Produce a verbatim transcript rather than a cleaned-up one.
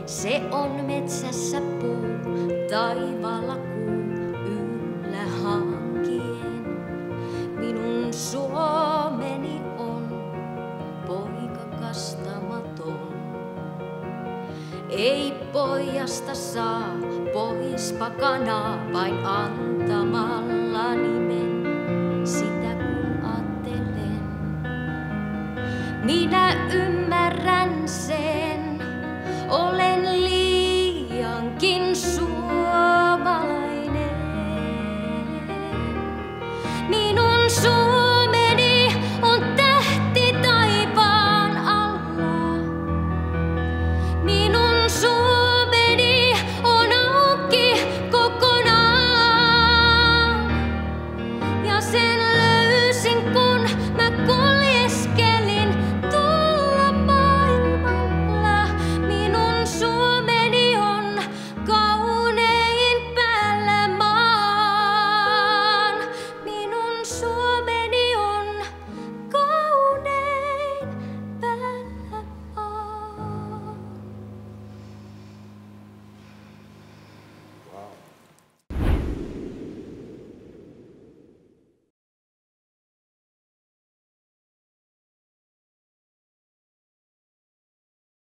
Se on metsässä puu, taivaalla kuu yllä hankien. Minun Suomeni on poika kastamaton. Ei pojasta saa pois pakanaa, vain antamalla nimen, sitä kun ajattelen. Minä ymmärrän.